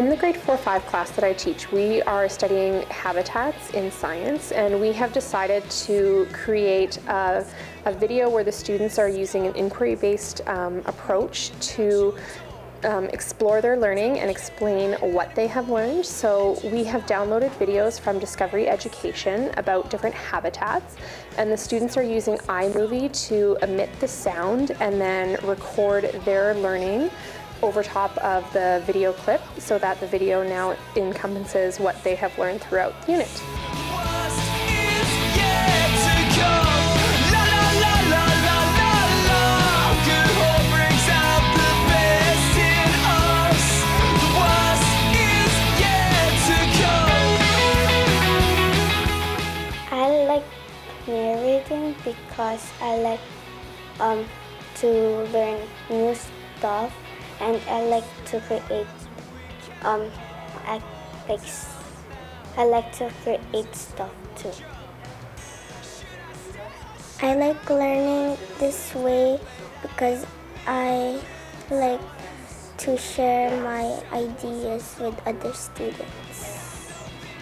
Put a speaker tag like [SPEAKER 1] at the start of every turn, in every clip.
[SPEAKER 1] In the grade 4-5 class that I teach, we are studying habitats in science, and we have decided to create a video where the students are using an inquiry-based approach to explore their learning and explain what they have learned. So we have downloaded videos from Discovery Education about different habitats, and the students are using iMovie to emit the sound and then record their learning over top of the video clip, so that the video now encompasses what they have learned throughout the unit.
[SPEAKER 2] I like narrating because I like to learn new stuff, and I like to create I like to create stuff too. I like learning this way because I like to share my ideas with other students.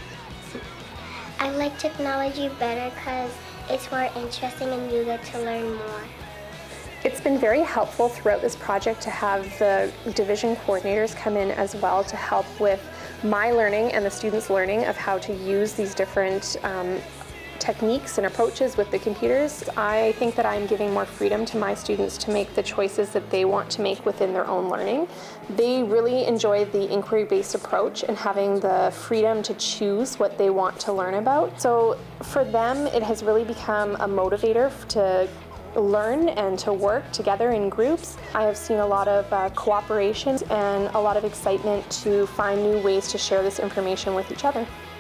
[SPEAKER 3] I like technology better because it's more interesting and you get to learn more.
[SPEAKER 1] It's been very helpful throughout this project to have the division coordinators come in as well to help with my learning and the students' learning of how to use these different techniques and approaches with the computers. I think that I'm giving more freedom to my students to make the choices that they want to make within their own learning. They really enjoy the inquiry-based approach and having the freedom to choose what they want to learn about. So for them, it has really become a motivator to learn and to work together in groups. I have seen a lot of cooperation and a lot of excitement to find new ways to share this information with each other.